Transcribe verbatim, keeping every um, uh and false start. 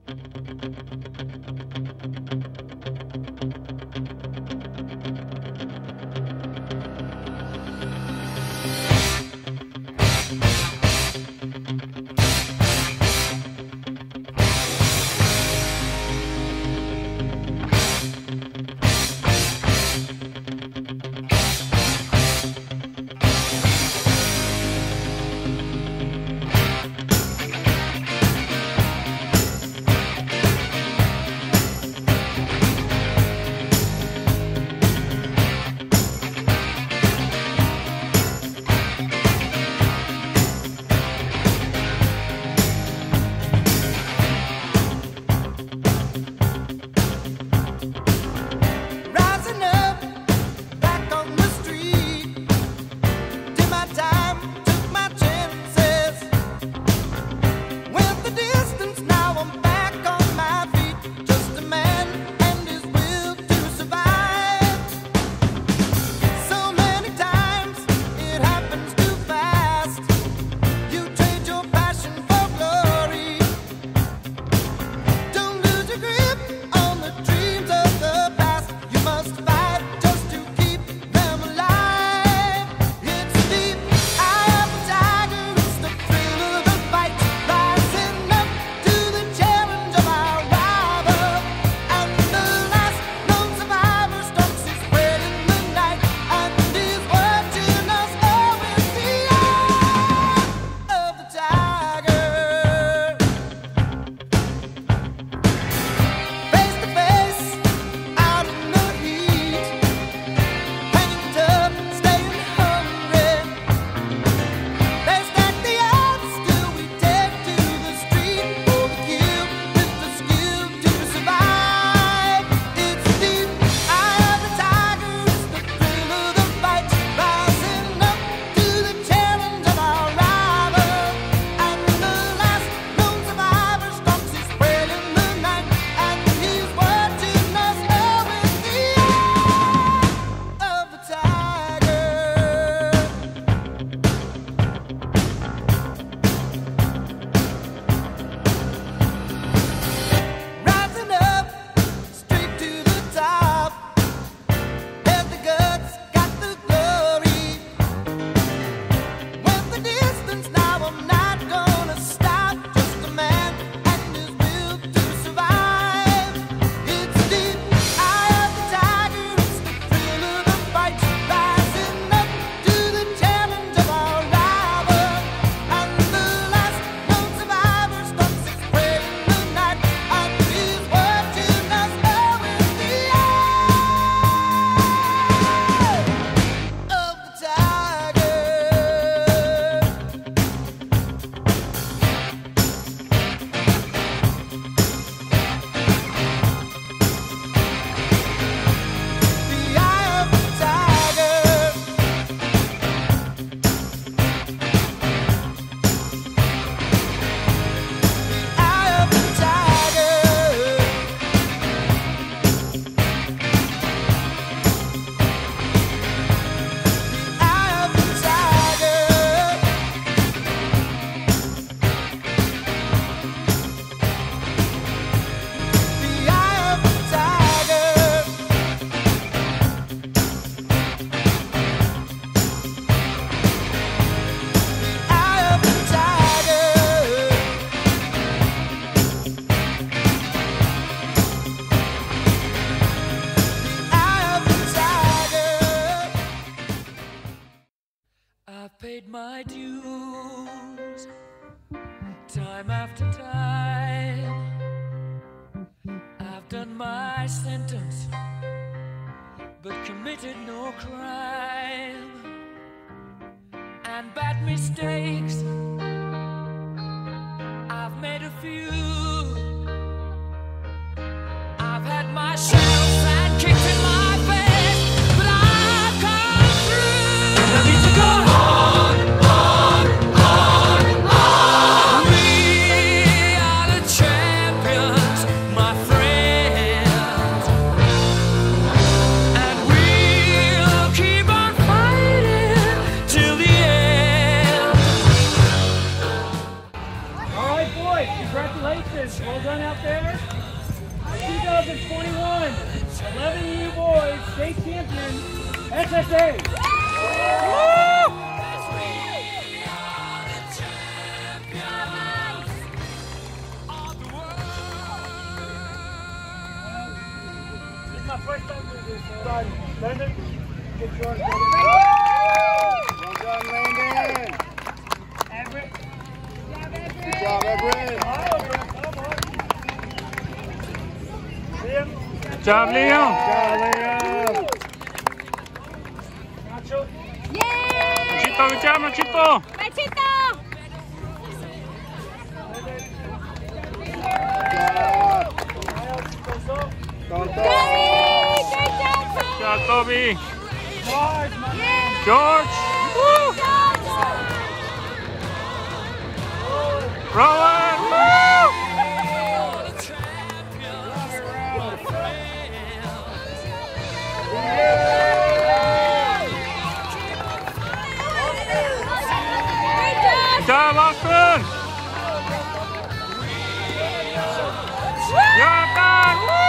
paid my dues time after time. I've done my sentence, but committed no crime. And bad mistakes, I've made a few. I've had my shadows and kicked in my face, but I've come through. And I need to go on, on, on, on. We are the champions, my friends, and we'll keep on fighting till the end. All right, boys, congratulations. down out there. twenty twenty-one eleven U boys state champion S S A. Woo! This is my first time doing this. So. Landon, get yours. Well done, Landon. Everett. Good job, Everett. Liam. Good job, Liam. Good job, Liam. Nacho. Yay! Machito, good job, Machito. Machito! Tonto. Good job, Good job, Toby. George, my man. George. Woo! Rowan. Woo! Good job, Austin. You're done. Woo!